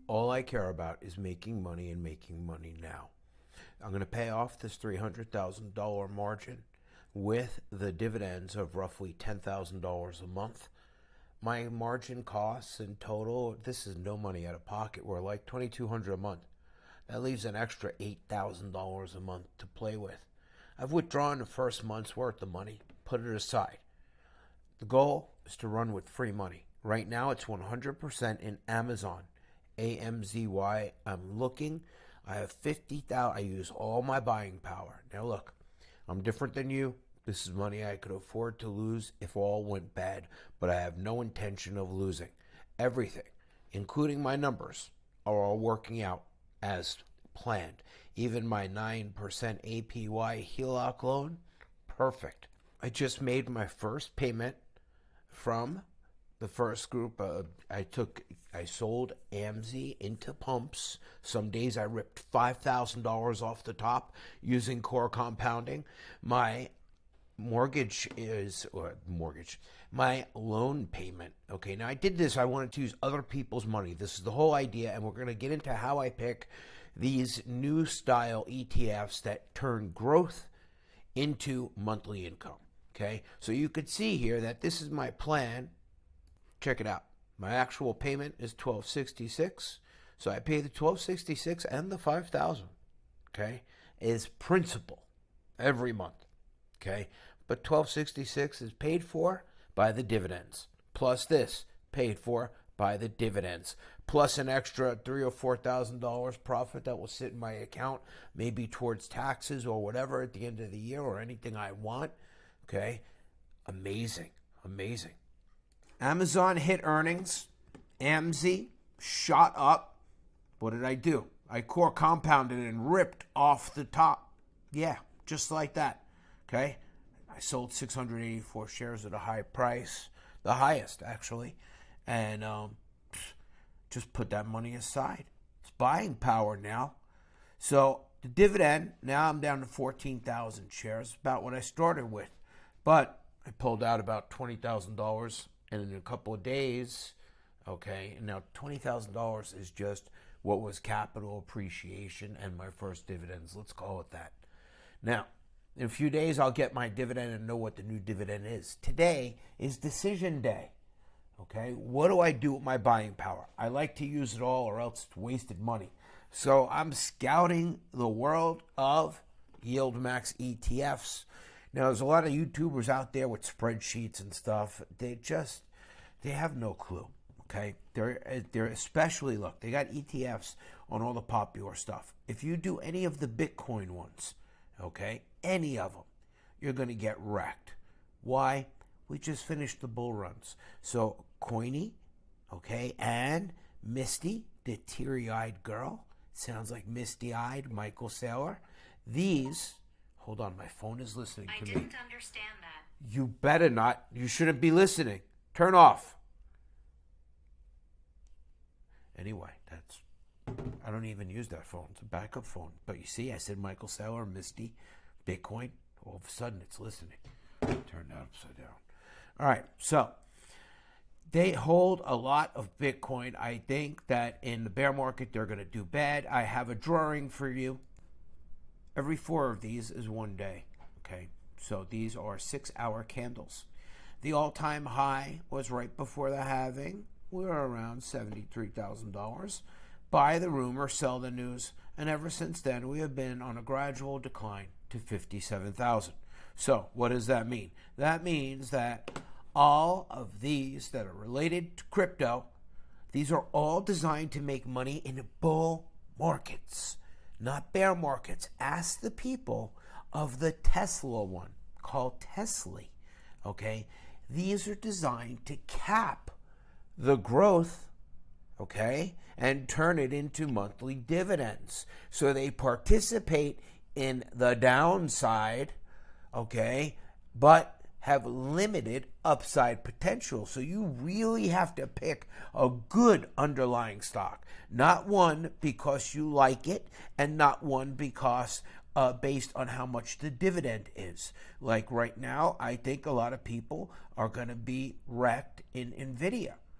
All I care about is making money and making money now. I'm going to pay off this $300,000 margin with the dividends of roughly $10,000 a month. My margin costs in total, this is no money out of pocket, we're like $2,200 a month. That leaves an extra $8,000 a month to play with. I've withdrawn the first month's worth of money, put it aside. The goal is to run with free money. Right now it's 100% in Amazon, AMZY. I'm looking. I have 50,000. I use all my buying power. Now look, I'm different than you. This is money I could afford to lose if all went bad, but I have no intention of losing. Everything, including my numbers, are all working out as planned. Even my 9% APY HELOC loan, perfect. I just made my first payment from the first group. I sold AMZ into pumps. Some days I ripped $5,000 off the top using core compounding. My my loan payment. Okay, now I did this. I wanted to use other people's money. This is the whole idea, and we're going to get into how I pick these new style ETFs that turn growth into monthly income. Okay, so you could see here that this is my plan. Check it out. My actual payment is $1,266. So I pay the $1,266 and the $5,000. Okay, is principal every month. Okay, but $1,266 is paid for by the dividends. Plus this, paid for by the dividends. Plus an extra $3,000 or $4,000 profit that will sit in my account, maybe towards taxes or whatever at the end of the year or anything I want. Okay, amazing, amazing. Amazon hit earnings. AMZ shot up. What did I do? I core compounded and ripped off the top. Yeah, just like that. Okay, I sold 684 shares at a high price, the highest actually, and just put that money aside. It's buying power now. So the dividend, now I'm down to 14,000 shares, about what I started with. But I pulled out about $20,000 in a couple of days. Okay, and now $20,000 is just what was capital appreciation and my first dividends. Let's call it that. Now, in a few days, I'll get my dividend and know what the new dividend is. Today is decision day. Okay, what do I do with my buying power? I like to use it all or else it's wasted money. So I'm scouting the world of YieldMax ETFs. Now, there's a lot of YouTubers out there with spreadsheets and stuff. They have no clue. Okay, they're especially, look, they got ETFs on all the popular stuff. If you do any of the Bitcoin ones, okay, any of them, you're going to get wrecked. Why? We just finished the bull runs. So Coiny, okay, and Misty, the teary-eyed girl, sounds like misty-eyed Michael Saylor. These, hold on, my phone is listening to me. I didn't understand that. You better not. You shouldn't be listening. Turn off. Anyway, I don't even use that phone. It's a backup phone. But you see, I said Michael Saylor, Misty, Bitcoin. All of a sudden, it's listening. Turn that upside down. All right, so they hold a lot of Bitcoin. I think that in the bear market, they're going to do bad. I have a drawing for you. Every 4 of these is 1 day, okay? So these are 6-hour candles. The all-time high was right before the halving. We were around $73,000. Buy the rumor, sell the news, and ever since then, we have been on a gradual decline to 57,000. So what does that mean? That means that all of these that are related to crypto, these are all designed to make money in bull markets, not bear markets. Ask the people of the Tesla one called tsly, okay? These are designed to cap the growth, okay, and turn it into monthly dividends. So they participate in the downside, okay, but have limited upside potential. So you really have to pick a good underlying stock, not one because you like it and not one because based on how much the dividend is. Like right now, I think a lot of people are going to be wrecked in NVIDIA.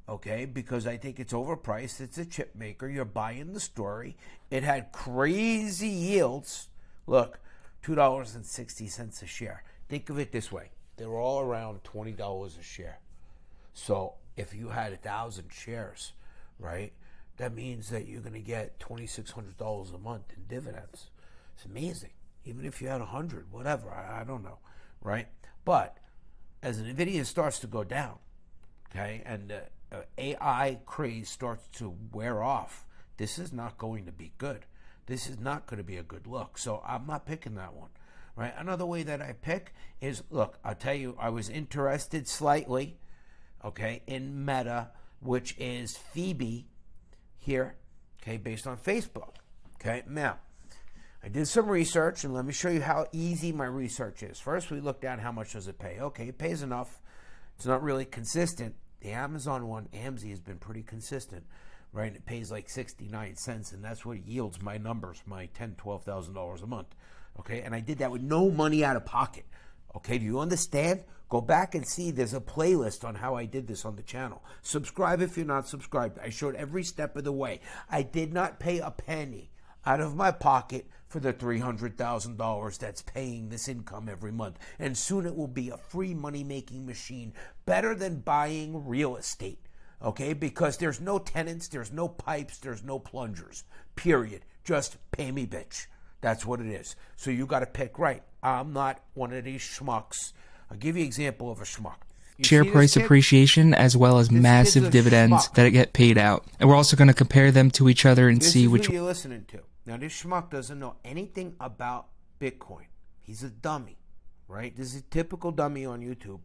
okay, because I think it's overpriced. It's a chip maker. You're buying the story. It had crazy yields. Look, $2.60 a share. Think of it this way. They're all around $20 a share. So if you had 1,000 shares, right, that means that you're going to get $2,600 a month in dividends. It's amazing. Even if you had 100, whatever, I don't know, right? But as NVIDIA starts to go down, okay, and the AI craze starts to wear off, this is not going to be good. This is not going to be a good look. So I'm not picking that one, right? Another way that I pick is, look, I'll tell you, I was interested slightly, okay, in Meta, which is Phoebe here, okay, based on Facebook, okay? Now, I did some research, and let me show you how easy my research is. First, we looked at how much does it pay. Okay, it pays enough. It's not really consistent. The Amazon one, AMZ, has been pretty consistent, right? It pays like 69 cents, and that's what yields my numbers, my $10,000, $12,000 a month, okay? And I did that with no money out of pocket, okay? Do you understand? Go back and see. There's a playlist on how I did this on the channel. Subscribe if you're not subscribed. I showed every step of the way. I did not pay a penny out of my pocket for the $300,000 that's paying this income every month. And soon it will be a free money-making machine, better than buying real estate, okay? Because there's no tenants, there's no pipes, there's no plungers, period. Just pay me, bitch. That's what it is. So you got to pick right. I'm not one of these schmucks. I'll give you an example of a schmuck. Share price appreciation as well as massive dividends that get paid out. And we're also going to compare them to each other and see which one you're listening to. Now, this schmuck doesn't know anything about Bitcoin. He's a dummy, right? This is a typical dummy on YouTube.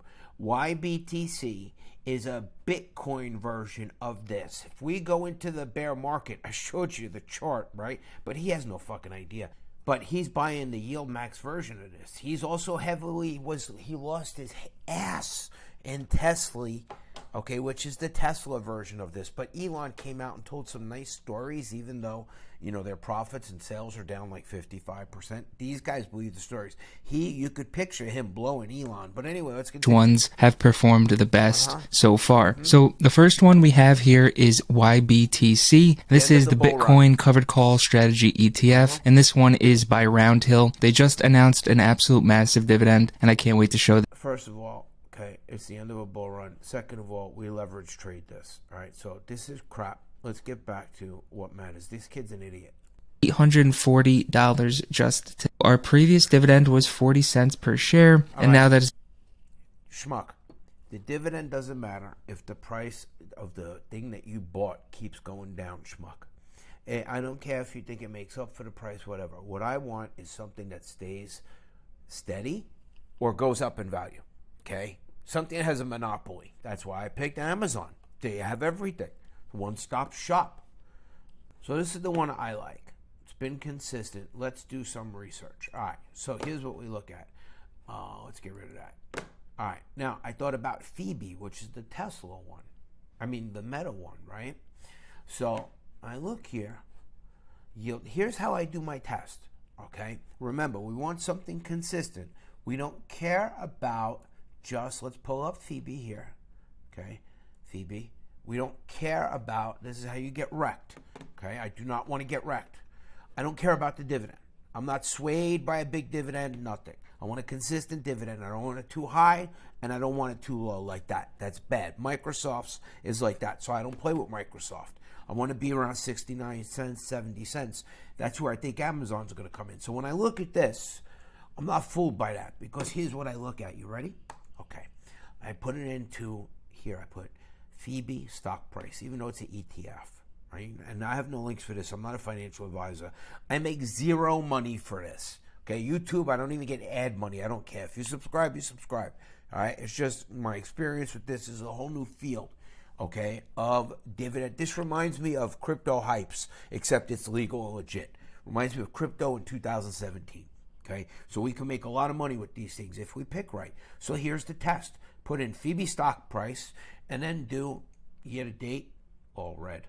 YBTC is a Bitcoin version of this. If we go into the bear market, I showed you the chart, right? But he has no fucking idea. But he's buying the YieldMax version of this. He's also he lost his ass in tsly, okay, which is the Tesla version of this. But Elon came out and told some nice stories, even though, you know, their profits and sales are down like 55%. These guys believe the stories. You could picture him blowing Elon. But anyway, let's continue. Ones have performed the best so far. So the first one we have here is YBTC. This is the Bitcoin covered call strategy ETF, and this one is by Roundhill. They just announced an absolute massive dividend, and I can't wait to show them. First of all, okay, it's the end of a bull run. Second of all, we leverage trade this. All right, so this is crap. Let's get back to what matters. This kid's an idiot. $840 just to, our previous dividend was 40 cents per share, and now that is schmuck. The dividend doesn't matter if the price of the thing that you bought keeps going down, schmuck. I don't care if you think it makes up for the price, whatever. What I want is something that stays steady or goes up in value, okay? Something that has a monopoly. That's why I picked Amazon. They have everything. One-stop shop. So this is the one I like. It's been consistent. Let's do some research. All right, so here's what we look at. Let's get rid of that. All right, now I thought about Phoebe, which is the Tesla one. I mean, the Meta one, right? So I look here. Here's how I do my test, okay? Remember, we want something consistent. We don't care about just, let's pull up Phoebe here, okay? Phoebe. We don't care about, this is how you get wrecked, okay? I do not want to get wrecked. I don't care about the dividend. I'm not swayed by a big dividend, nothing. I want a consistent dividend. I don't want it too high, and I don't want it too low like that. That's bad. Microsoft's is like that, so I don't play with Microsoft. I want to be around 69 cents, 70 cents. That's where I think Amazon's going to come in. So when I look at this, I'm not fooled by that, because here's what I look at. You ready? Okay. I put it into, here I put Phoebe stock price, even though it's an ETF, right? And I have no links for this. I'm not a financial advisor. I make zero money for this. Okay, YouTube, I don't even get ad money. I don't care. If you subscribe, you subscribe. All right, it's just my experience with this is a whole new field, okay, of dividend. This reminds me of crypto hypes, except it's legal and legit. Reminds me of crypto in 2017. Okay, so we can make a lot of money with these things if we pick right. So here's the test. Put in Phoebe stock price and then do year to date, all red.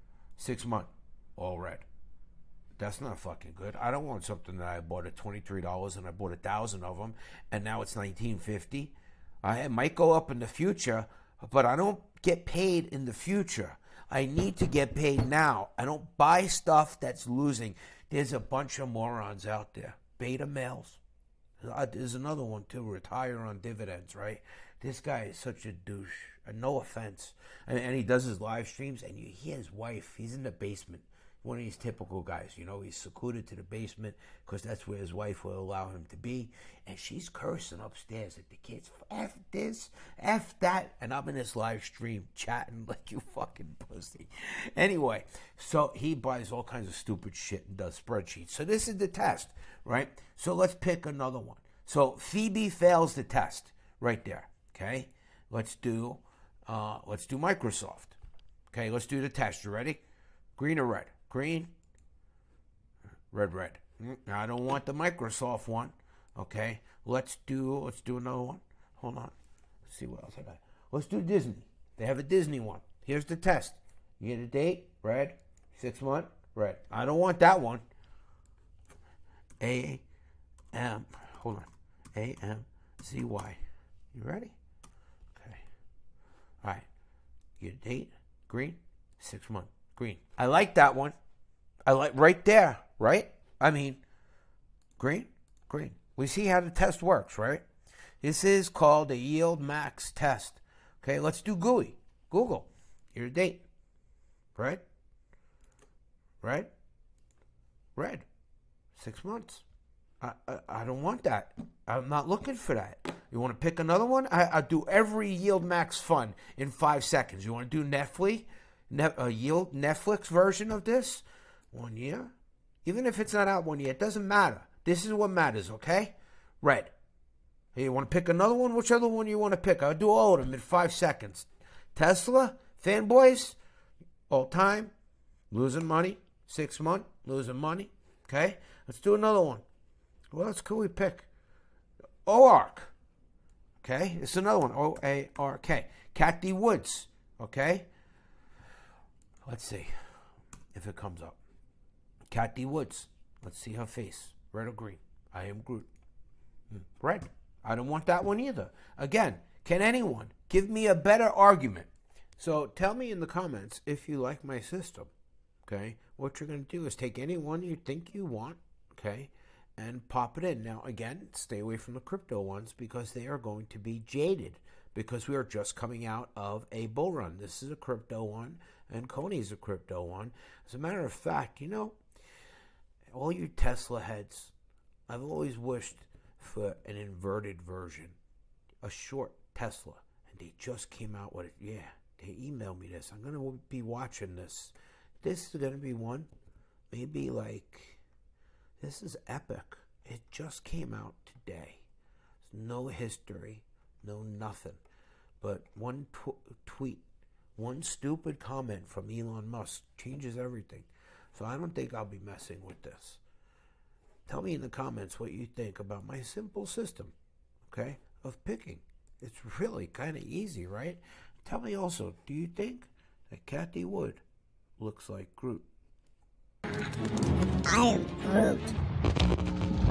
6 month, all red. That's not fucking good. I don't want something that I bought at $23 and I bought 1,000 of them and now it's $19.50. It might go up in the future, but I don't get paid in the future. I need to get paid now. I don't buy stuff that's losing. There's a bunch of morons out there. Beta males. There's another one too, retire on dividends, right? This guy is such a douche. No offense. And he does his live streams, and you hear his wife. He's in the basement. One of these typical guys, you know, he's secluded to the basement because that's where his wife will allow him to be. And she's cursing upstairs at the kids. F this, F that. And I'm in this live stream chatting like you fucking pussy. Anyway, so he buys all kinds of stupid shit and does spreadsheets. So this is the test, right? So let's pick another one. So Phoebe fails the test right there, okay? Let's do Microsoft. Okay, let's do the test. You ready? Green or red? Green, red. I don't want the Microsoft one. Okay, let's do another one. Hold on. Let's see what else I got. Let's do Disney. They have a Disney one. Here's the test. You get a date, red. 6 month, red. I don't want that one. Hold on. AMZY. You ready? Okay. All right. You get a date, green, 6 month. Green. I like that one. I like right there, right? I mean, green. We see how the test works, right? This is called a YieldMax test. Okay, let's do GUI. Google. Your date. Red. 6 months. I don't want that. I'm not looking for that. You want to pick another one? I do every YieldMax fund in 5 seconds. You want to do Netflix? Netflix version of this? 1 year? Even if it's not out 1 year, it doesn't matter. This is what matters, okay? Red. Hey, you want to pick another one? Which other one you want to pick? I'll do all of them in 5 seconds. Tesla? Fanboys? All time? Losing money? 6 month? Losing money? Okay? Let's do another one. What else could we pick? OARK. Okay? It's another one. OARK. Kathy Woods. Okay? Let's see if it comes up. Kathy Woods. Let's see her face. Red or green? I am Groot. Red. I don't want that one either. Again, can anyone give me a better argument? So tell me in the comments if you like my system. Okay? What you're going to do is take any one you think you want, okay, and pop it in. Now, again, stay away from the crypto ones because they are going to be jaded because we are just coming out of a bull run. This is a crypto one, and Coney's a crypto one. As a matter of fact, you know, all you Tesla heads, I've always wished for an inverted version, a short Tesla, and they just came out with it. Yeah, they emailed me this. I'm going to be watching this. This is going to be one, maybe like, this is epic. It just came out today. There's no history, no nothing. But one tweet, one stupid comment from Elon Musk changes everything. So I don't think I'll be messing with this. Tell me in the comments what you think about my simple system, okay, of picking. It's really kind of easy, right? Tell me also, do you think that Kathy Wood looks like Groot? I am Groot.